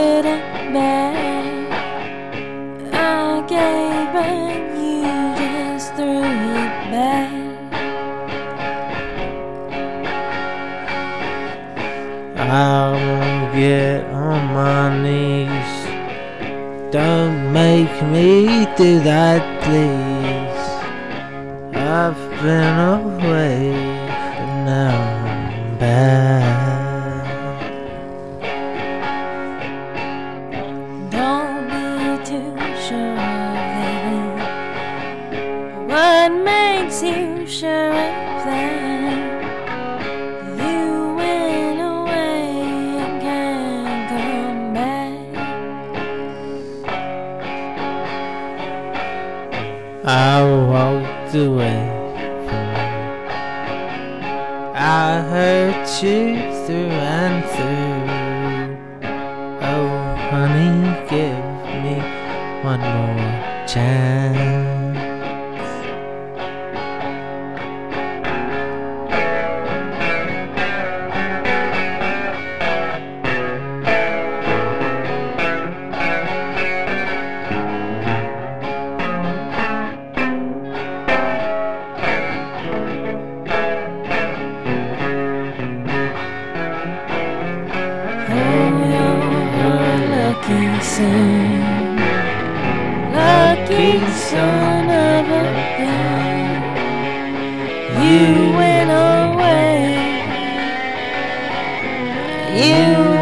put it back. I gave but you just threw it back. I'll get on my knees. Don't make me do that, please. I've been away, but now I'm back. Don't be too sure of that. What makes you sure of that? You went away and can't come back. I walked away from you. I hurt you through and through. Oh, honey, give me one more chance. Lucky son, lucky son of a gun. You went away. You